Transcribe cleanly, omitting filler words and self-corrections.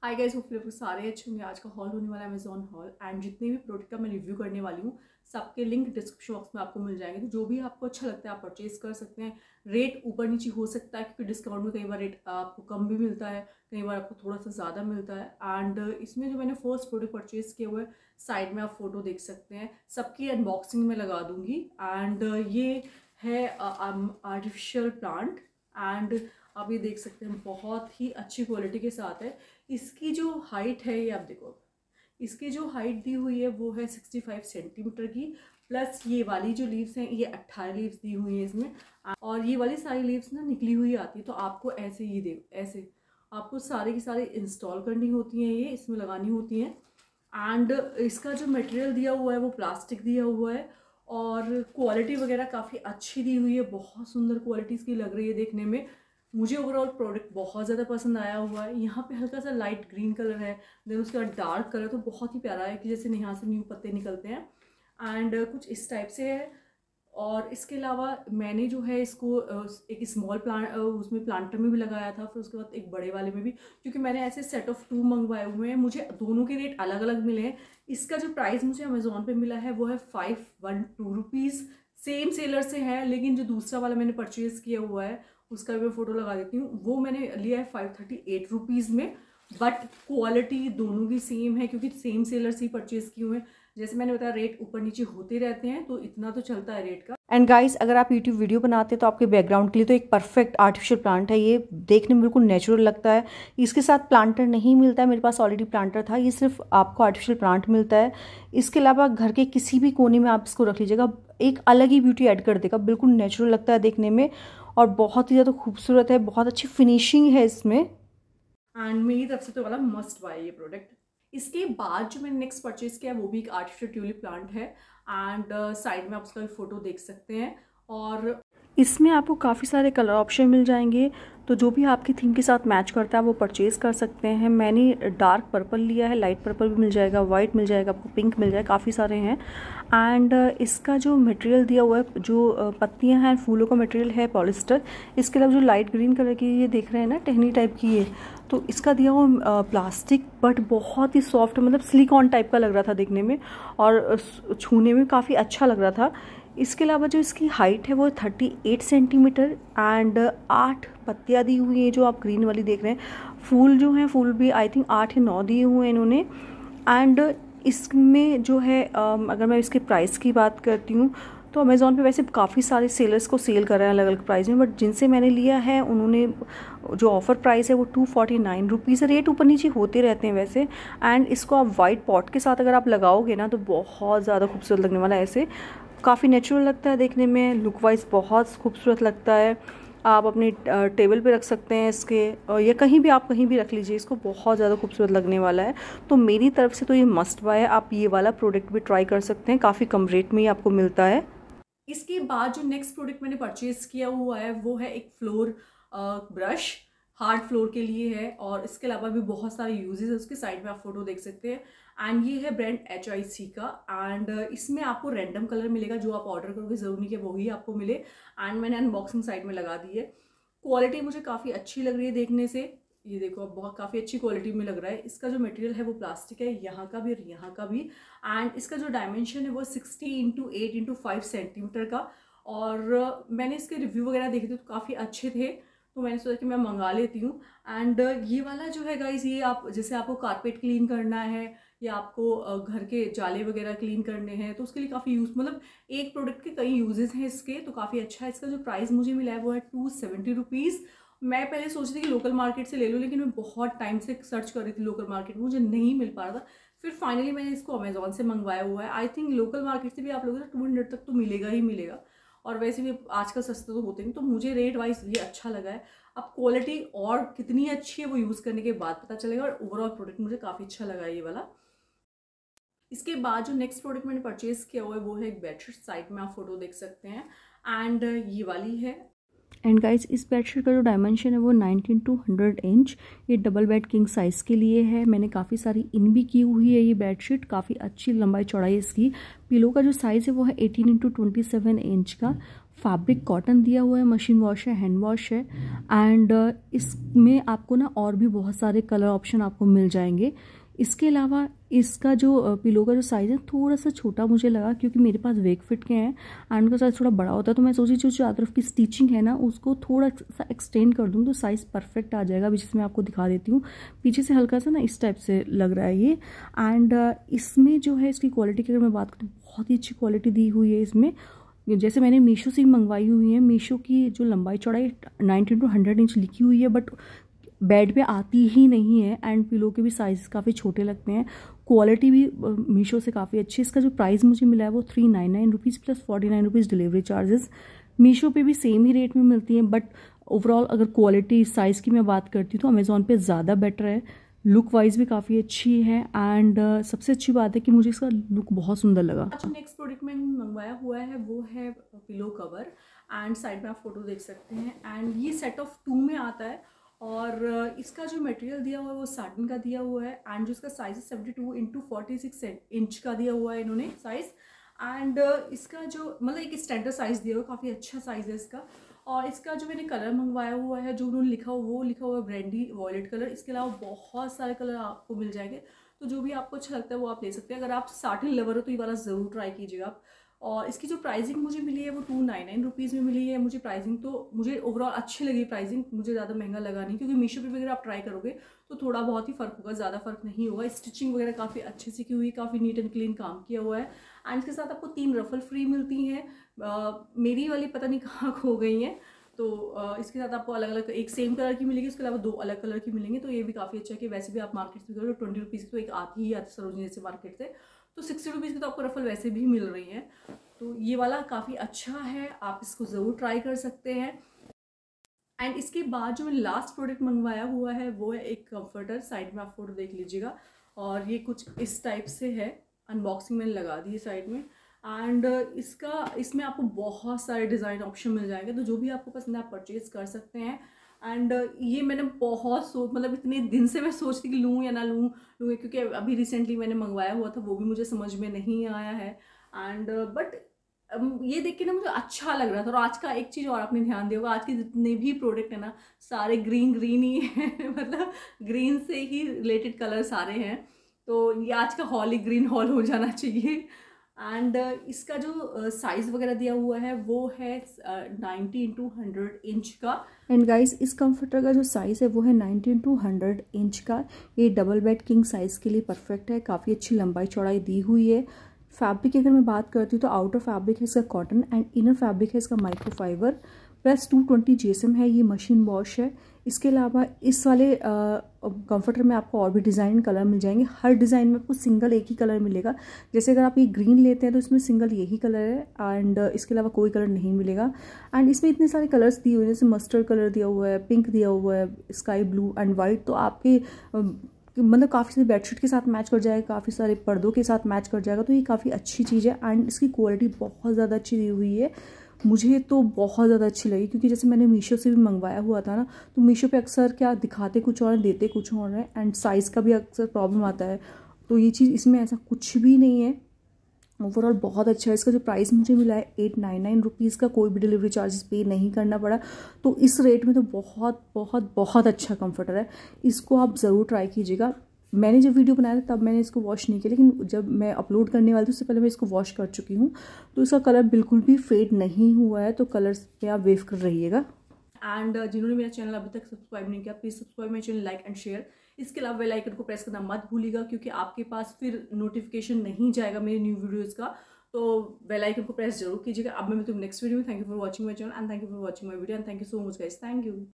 Hi guys, hopefully आपको सारे अच्छे होंगे। आज का हॉल होने वाला है अमेजॉन हॉल एंड जितने भी प्रोडक्ट का मैं रिव्यू करने वाली हूँ सबके लिंक डिस्क्रिप्शन बॉक्स में आपको मिल जाएंगे। तो जो भी आपको अच्छा लगता है आप परचेज कर सकते हैं। रेट ऊपर नीचे हो सकता है क्योंकि डिस्काउंट में कई बार रेट आपको कम भी मिलता है, कई बार आपको थोड़ा सा ज़्यादा मिलता है। एंड इसमें जो मैंने फर्स्ट प्रोडक्ट परचेज किया हुआ है, साइड में आप फोटो देख सकते हैं, सबकी अनबॉक्सिंग में लगा दूंगी। एंड ये है आर्टिफिशियल प्लांट एंड आप ये देख सकते हैं बहुत ही अच्छी क्वालिटी के साथ है। इसकी जो हाइट है, ये आप देखो, इसकी जो हाइट दी हुई है वो है 65 सेंटीमीटर की। प्लस ये वाली जो लीव्स हैं ये 18 लीव्स दी हुई हैं इसमें, और ये वाली सारी लीव्स ना निकली हुई आती है। तो आपको ऐसे ही देखो, ऐसे आपको सारे की सारी इंस्टॉल करनी होती हैं, ये इसमें लगानी होती हैं। एंड इसका जो मटेरियल दिया हुआ है वो प्लास्टिक दिया हुआ है और क्वालिटी वगैरह काफ़ी अच्छी दी हुई है, बहुत सुंदर क्वालिटी इसकी लग रही है देखने में। मुझे ओवरऑल प्रोडक्ट बहुत ज़्यादा पसंद आया हुआ है। यहाँ पे हल्का सा लाइट ग्रीन कलर है, देन उसके बाद डार्क कलर, तो बहुत ही प्यारा है कि जैसे यहाँ से न्यू पत्ते निकलते हैं। एंड कुछ इस टाइप से है। और इसके अलावा मैंने जो है इसको एक स्मॉल प्लांट उसमें प्लांटर में भी लगाया था, फिर उसके बाद एक बड़े वाले में भी, क्योंकि मैंने ऐसे सेट ऑफ 2 मंगवाए हुए हैं। मुझे दोनों के रेट अलग अलग मिले हैं। इसका जो प्राइस मुझे अमेजोन पे मिला है वो है 512 रुपीज़। सेम सेलर से है, लेकिन जो दूसरा वाला मैंने परचेज़ किया हुआ है उसका भी मैं फ़ोटो लगा देती हूँ, वो मैंने लिया है 538 रुपीज़ में। बट क्वालिटी दोनों की सेम है क्योंकि सेम सेलर से ही परचेज़ किए हुए हैं। जैसे मैंने बताया रेट ऊपर नीचे होते रहते हैं, तो इतना तो चलता है रेट का। एंड गाइस, अगर आप यूट्यूब वीडियो बनाते हैं तो आपके बैकग्राउंड के लिए तो एक परफेक्ट आर्टिफिशियल प्लांट है। ये देखने में बिल्कुल नेचुरल लगता है। इसके साथ प्लांटर नहीं मिलता है, मेरे पास ऑलरेडी प्लांटर था। ये सिर्फ आपको आर्टिफिशियल प्लांट मिलता है। इसके अलावा घर के किसी भी कोने में आप इसको रख लीजिएगा, एक अलग ही ब्यूटी ऐड कर देगा। बिल्कुल नेचुरल लगता है देखने में और बहुत ही ज़्यादा खूबसूरत है। बहुत अच्छी फिनिशिंग है इसमें। एंड मेरी तरफ से तो वाला मस्ट बाय ये प्रोडक्ट। इसके बाद जो मैंने नेक्स्ट परचेज किया वो भी एक आर्टिफिशियल ट्यूलिप प्लांट है एंड साइड में आप उसका भी फोटो देख सकते हैं। और इसमें आपको काफ़ी सारे कलर ऑप्शन मिल जाएंगे, तो जो भी आपकी थीम के साथ मैच करता है वो परचेज़ कर सकते हैं। मैंने डार्क पर्पल लिया है, लाइट पर्पल भी मिल जाएगा, वाइट मिल जाएगा, आपको पिंक मिल जाएगा, काफ़ी सारे हैं। एंड इसका जो मटेरियल दिया हुआ है, जो पत्तियां हैं, फूलों का मटेरियल है पॉलिस्टर। इसके अलावा जो लाइट ग्रीन कलर की ये देख रहे हैं ना, टहनी टाइप की है, तो इसका दिया हुआ प्लास्टिक, बट बहुत ही सॉफ्ट, मतलब सिलिकॉन टाइप का लग रहा था देखने में और छूने में काफ़ी अच्छा लग रहा था। इसके अलावा जो इसकी हाइट है वो 38 सेंटीमीटर एंड 8 पत्तियाँ दी हुई हैं, जो आप ग्रीन वाली देख रहे हैं। फूल जो हैं, फूल भी आई थिंक 8 या 9 दिए हुए हैं इन्होंने। एंड इसमें जो है अगर मैं इसके प्राइस की बात करती हूँ तो अमेज़ॉन पे वैसे काफ़ी सारे सेलर्स को सेल कर रहे हैं अलग अलग प्राइस में, बट जिनसे मैंने लिया है उन्होंने जो ऑफ़र प्राइस है वो 249 रुपीज़। रेट ऊपर नीचे होते रहते हैं वैसे। एंड इसको आप वाइट पॉट के साथ अगर आप लगाओगे ना तो बहुत ज़्यादा खूबसूरत लगने वाला है। ऐसे काफ़ी नेचुरल लगता है देखने में, लुक वाइज बहुत खूबसूरत लगता है। आप अपनी टेबल पे रख सकते हैं इसके, या कहीं भी आप कहीं भी रख लीजिए इसको, बहुत ज़्यादा खूबसूरत लगने वाला है। तो मेरी तरफ से तो ये मस्ट बाय है। आप ये वाला प्रोडक्ट भी ट्राई कर सकते हैं, काफ़ी कम रेट में ही आपको मिलता है। इसके बाद जो नेक्स्ट प्रोडक्ट मैंने परचेज किया हुआ है वो है एक फ्लोर ब्रश, हार्ड फ्लोर के लिए है। और इसके अलावा भी बहुत सारे यूजेस है उसके, साइड में आप फोटो देख सकते हैं। एंड ये है ब्रांड HIC का। एंड इसमें आपको रैंडम कलर मिलेगा, जो आप ऑर्डर करोगे ज़रूरी नहीं कि वही आपको मिले। एंड मैंने अनबॉक्सिंग साइड में लगा दी है। क्वालिटी मुझे काफ़ी अच्छी लग रही है देखने से। ये देखो, अब बहुत काफ़ी अच्छी क्वालिटी में लग रहा है। इसका जो मटेरियल है वो प्लास्टिक है, यहाँ का भी और यहाँ का भी। एंड इसका जो डायमेंशन है वो 60x8x5 सेंटीमीटर का। और मैंने इसके रिव्यू वगैरह देखे थे तो काफ़ी अच्छे थे, तो मैंने सोचा कि मैं मंगा लेती हूँ। एंड ये वाला जो है गाइस, ये आप जैसे आपको कारपेट क्लीन करना है या आपको घर के जाले वगैरह क्लीन करने हैं तो उसके लिए काफ़ी यूज़, मतलब एक प्रोडक्ट के कई यूजेस हैं इसके, तो काफ़ी अच्छा है। इसका जो प्राइस मुझे मिला है वो है 270 रुपीज़। मैं पहले सोच रही थी कि लोकल मार्केट से ले लूँ, लेकिन मैं बहुत टाइम से सर्च कर रही थी लोकल मार्केट में, मुझे नहीं मिल पा रहा था। फिर फाइनली मैंने इसको अमेजोन से मंगवाया हुआ है। आई थिंक लोकल मार्केट से भी आप लोगों को 200 तक तो मिलेगा ही मिलेगा, और वैसे भी आजकल सस्ते तो होते नहीं। तो मुझे रेट वाइज ये अच्छा लगा है। अब क्वालिटी और कितनी अच्छी है वो यूज़ करने के बाद पता चलेगा, और ओवरऑल प्रोडक्ट मुझे काफ़ी अच्छा लगा ये वाला। इसके बाद जो नेक्स्ट प्रोडक्ट मैंने परचेज किया हुआ है वो है एक बेडशीट, साइड में आप फोटो देख सकते हैं। एंड ये वाली है। एंड गाइस, इस बेडशीट का जो डायमेंशन है वो 19x100 इंच, ये डबल बेड किंग साइज़ के लिए है। मैंने काफ़ी सारी इन भी की हुई है ये बेडशीट, काफ़ी अच्छी लंबाई चौड़ाई इसकी। पिलो का जो साइज़ है वो है 18x27 इंच का। फैब्रिक कॉटन दिया हुआ है, मशीन वॉश है, हैंड वॉश है। एंड इसमें आपको ना और भी बहुत सारे कलर ऑप्शन आपको मिल जाएंगे। इसके अलावा इसका जो पिलो का जो साइज़ है थोड़ा सा छोटा मुझे लगा, क्योंकि मेरे पास वेक फिट के हैं एंड उनका साइज़ थोड़ा बड़ा होता है। तो मैं सोची जो चादर की स्टिचिंग है ना उसको थोड़ा सा एक्सटेंड कर दूँ तो साइज़ परफेक्ट आ जाएगा। अभी जिसमें आपको दिखा देती हूँ, पीछे से हल्का सा ना इस टाइप से लग रहा है ये। एंड इसमें जो है इसकी क्वालिटी की अगर मैं बात करूँ, बहुत ही अच्छी क्वालिटी दी हुई है इसमें। जैसे मैंने मीशो से मंगवाई हुई है, मीशो की जो लंबाई चौड़ाई 90 to 100 इंच लिखी हुई है, बट बेड पे आती ही नहीं है। एंड पिलो के भी साइज़ काफ़ी छोटे लगते हैं। क्वालिटी भी मीशो से काफ़ी अच्छी। इसका जो प्राइस मुझे मिला है वो 399 rupees plus 49 rupees delivery charges. Meesho पे भी सेम ही रेट में मिलती हैं, बट ओवरऑल अगर क्वालिटी साइज़ की मैं बात करती हूँ तो अमेज़ॉन पे ज़्यादा बेटर है। लुक वाइज भी काफ़ी अच्छी है। एंड सबसे अच्छी बात है कि मुझे इसका लुक बहुत सुंदर लगा। अच्छा, नेक्स्ट प्रोडक्ट मैंने मंगवाया हुआ है वो है पिलो कवर। एंड साइड में आप फोटो देख सकते हैं। एंड ये सेट ऑफ 2 में आता है और इसका जो मटेरियल दिया हुआ है वो साटिन का दिया हुआ है। एंड जो इसका साइज है 72 × 46 इंच का दिया हुआ है इन्होंने साइज़। एंड इसका जो मतलब एक स्टैंडर्ड साइज़ दिया हुआ है, काफ़ी अच्छा साइज़ है इसका। और इसका जो मैंने कलर मंगवाया हुआ है, जो उन्होंने लिखा हुआ वो लिखा हुआ है ब्रांडी वॉयलेट कलर। इसके अलावा बहुत सारे कलर आपको मिल जाएंगे, तो जो भी आपको अच्छा लगता है वो आप ले सकते हैं। अगर आप साटिन लवर हो तो ये वाला ज़रूर ट्राई कीजिएगा आप। और इसकी जो प्राइसिंग मुझे मिली है वो 299 रुपीज़ में मिली है मुझे प्राइसिंग। तो मुझे ओवरऑल अच्छी लगी प्राइसिंग, मुझे ज़्यादा महंगा लगा नहीं, क्योंकि मीशो पे भी अगर आप ट्राई करोगे तो थोड़ा बहुत ही फ़र्क होगा, ज़्यादा फ़र्क नहीं होगा। स्टिचिंग वगैरह काफ़ी अच्छे से की हुई, काफ़ी नीट एंड क्लीन काम किया हुआ है। एंड इसके साथ आपको 3 रफल फ्री मिलती हैं। मेरी वाली पता नहीं कहाँ खो गई हैं। तो इसके साथ आपको अलग अलग एक सेम कलर की मिलेगी, उसके अलावा 2 अलग कलर की मिलेंगी। तो ये भी काफ़ी अच्छा है कि वैसे भी आप मार्केट से करोगे 20 रुपीज़ की तो एक आती ही आती सरोजनी जैसे मार्केट से, तो 60 रुपीज़ की तो आपको रफल वैसे भी मिल रही है। तो ये वाला काफ़ी अच्छा है, आप इसको ज़रूर ट्राई कर सकते हैं। एंड इसके बाद जो मैंने लास्ट प्रोडक्ट मंगवाया हुआ है वो है एक कंफर्टर। साइड में आप फोटो देख लीजिएगा और ये कुछ इस टाइप से है। अनबॉक्सिंग मैंने लगा दी है साइड में। एंड इसमें आपको बहुत सारे डिज़ाइन ऑप्शन मिल जाएंगे, तो जो भी आपको पसंद है आप परचेज कर सकते हैं। एंड ये मैंने बहुत मतलब इतने दिन से मैं सोचती कि लूँ या ना लूँ, क्योंकि अभी रिसेंटली मैंने मंगवाया हुआ था, वो भी मुझे समझ में नहीं आया है। एंड बट ये देख के ना मुझे अच्छा लग रहा था। और आज का एक चीज़ और आपने ध्यान दिया होगा, आज के जितने भी प्रोडक्ट है ना सारे ग्रीन ही है मतलब ग्रीन से ही रिलेटेड कलर सारे हैं। तो ये आज का हॉल ही ग्रीन हॉल हो जाना चाहिए। एंड इसका जो साइज़ वगैरह दिया हुआ है वो है 90 × 100 इंच का। एंड गाइस इस कंफर्टर का जो साइज़ है वो है 90 × 100 इंच का। ये डबल बेड किंग साइज़ के लिए परफेक्ट है। काफ़ी अच्छी लंबाई चौड़ाई दी हुई है। फैब्रिक की अगर मैं बात करती हूँ तो आउटर फैब्रिक है इसका कॉटन एंड इनर फैब्रिक है इसका माइक्रोफाइबर प्लस 220 GSM है। ये मशीन वॉश है। इसके अलावा इस वाले कंफर्टर में आपको और भी डिज़ाइन कलर मिल जाएंगे। हर डिज़ाइन में आपको सिंगल एक ही कलर मिलेगा। जैसे अगर आप ये ग्रीन लेते हैं तो इसमें सिंगल यही कलर है एंड इसके अलावा कोई कलर नहीं मिलेगा। एंड इसमें इतने सारे कलर्स दिए हुए हैं, जैसे मस्टर्ड कलर दिया हुआ है, पिंक दिया हुआ है, स्काई ब्लू एंड वाइट। तो आपके मतलब काफ़ी सारी बेडशीट के साथ मैच कर जाएगा, काफ़ी सारे पर्दों के साथ मैच कर जाएगा। तो ये काफ़ी अच्छी चीज़ है एंड इसकी क्वालिटी बहुत ज़्यादा अच्छी दी हुई है। मुझे तो बहुत ज़्यादा अच्छी लगी, क्योंकि जैसे मैंने मीशो से भी मंगवाया हुआ था ना, तो मीशो पे अक्सर क्या दिखाते कुछ और देते कुछ और है एंड साइज़ का भी अक्सर प्रॉब्लम आता है। तो ये चीज़ इसमें ऐसा कुछ भी नहीं है। ओवरऑल बहुत अच्छा है। इसका जो प्राइस मुझे मिला है 899 रुपीज़ का, कोई भी डिलीवरी चार्जेस पे नहीं करना पड़ा। तो इस रेट में तो बहुत बहुत बहुत अच्छा कंफर्टर है। इसको आप ज़रूर ट्राई कीजिएगा। मैंने जब वीडियो बनाया था तब मैंने इसको वॉश नहीं किया, लेकिन जब मैं अपलोड करने वाली थी उससे पहले मैं इसको वॉश कर चुकी हूँ। तो इसका कलर बिल्कुल भी फेड नहीं हुआ है। तो कलर्स पे आप वेव कर रहिएगा। एंड जिन्होंने मेरा चैनल अभी तक सब्सक्राइब नहीं किया please subscribe my channel, like and share. इसके अलावा बेल आइकन को प्रेस करना मत भूलिएगा, क्योंकि आपके पास फिर नोटिफिकेशन नहीं जाएगा मेरे न्यू वीडियोज़ का। तो बेल आइकन को प्रेस जरूर कीजिएगा। अब मैं मिलती हूँ नेक्स्ट वीडियो में। Thank you for watching my channel and thank you for watching my video and thank you so much guys. Thank you.